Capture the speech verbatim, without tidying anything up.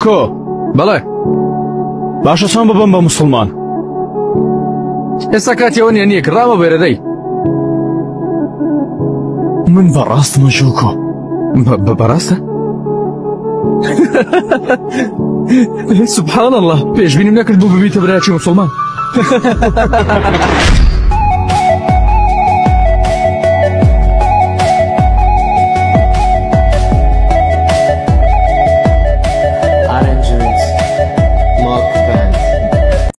کۆ بەڵێ باشە چۆن ببەم بە موسڵمان ئێستا کاتیەوە نییە نییە ڕامە بێرەدەی من بەڕاستمە ژووکۆ بەڕاستە سبحان الله پێشبینیم نەکرد بوو ببیتە براکی موسڵمان